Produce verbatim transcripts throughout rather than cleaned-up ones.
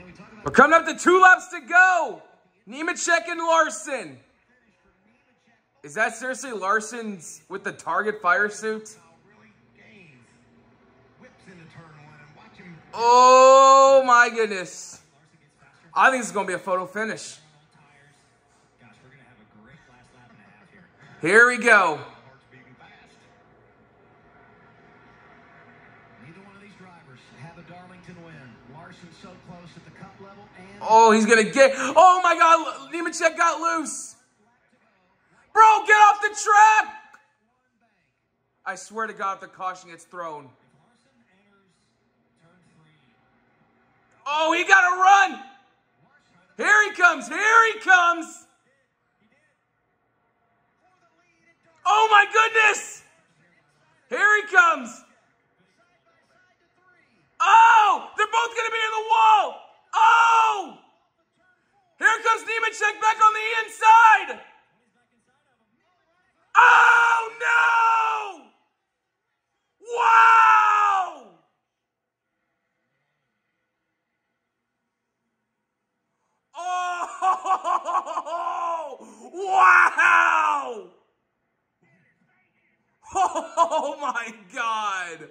We're coming up to two laps to go. Nemechek and Larson. Is that seriously Larson's with the Target fire suit? Oh my goodness. I think it's going to be a photo finish. Here we go. Neither one of these drivers have a Darlington win. Larson's so close at the cup level and oh, he's going to get... Oh my God, Nemechek got loose. Bro, get off the track. I swear to God if the caution gets thrown. Oh, he got to run. Here he comes. Here he comes. Oh, my goodness. Here he comes. Oh, they're both going to be in the wall. Oh. Here comes Nemechek back on the inside. Oh, no. Wow. Oh, wow. Oh, my God.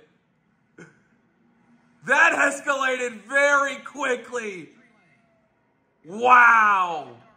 That escalated very quickly. Wow.